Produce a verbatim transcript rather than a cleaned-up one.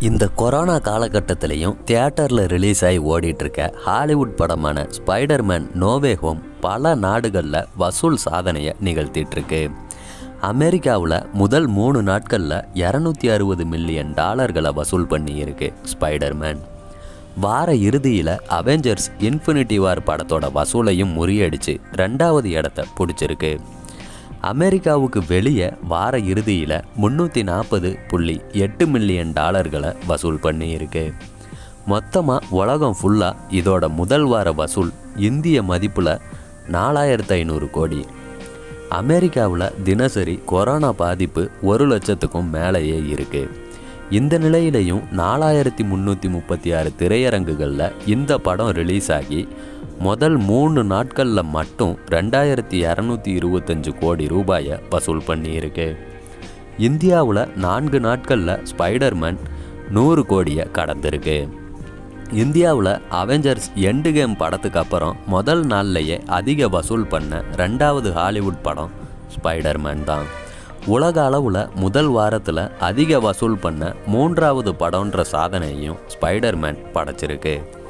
இந்த கொரோனா காலகட்டத்திலையும் தியேட்டரில் ரிலீஸ் ஆகி ஓடிட்டுருக்க ஹாலிவுட் படமான ஸ்பைடர்மேன் நோவே ஹோம் பல நாடுகளில் வசூல் சாதனையை நிகழ்த்திட்டுருக்கு. அமெரிக்காவில் முதல் மூணு நாட்களில் இரநூத்தி அறுபது மில்லியன் டாலர்களை வசூல் பண்ணியிருக்கு ஸ்பைடர்மேன். வார இறுதியில் அவெஞ்சர்ஸ் இன்ஃபினிட்டி வார் படத்தோட வசூலையும் முறியடித்து ரெண்டாவது இடத்த பிடிச்சிருக்கு. அமெரிக்காவுக்கு வெளியே வார இறுதியில் முந்நூற்றி நாற்பது புள்ளி எட்டு மில்லியன் டாலர்களை வசூல் பண்ணியிருக்கு. மொத்தமாக உலகம் ஃபுல்லாக இதோட முதல் வார வசூல் இந்திய மதிப்பில் நாலாயிரத்து ஐநூறு கோடி. அமெரிக்காவில் தினசரி கொரோனா பாதிப்பு ஒரு லட்சத்துக்கும் மேலேயே இருக்குது. இந்த நிலையிலையும் நாலாயிரத்தி முந்நூற்றி முப்பத்தி ஆறு திரையரங்குகளில் இந்த படம் ரிலீஸ் ஆகி முதல் மூணு நாட்களில் மட்டும் ரெண்டாயிரத்தி இரநூத்தி இருபத்தஞ்சு கோடி ரூபாயை வசூல் பண்ணியிருக்கு. இந்தியாவில் நான்கு நாட்களில் ஸ்பைடர்மேன் நூறு கோடியை கடந்திருக்கு. இந்தியாவில் அவெஞ்சர்ஸ் எண்டு கேம் படத்துக்கு அப்புறம் முதல் நாள்லையே அதிக வசூல் பண்ண ரெண்டாவது ஹாலிவுட் படம் ஸ்பைடர்மேன் தான். உலக அளவில் முதல் வாரத்தில் அதிக வசூல் பண்ண மூன்றாவது படம்ன்ற சாதனையையும் ஸ்பைடர்மேன் படைச்சிருக்கு.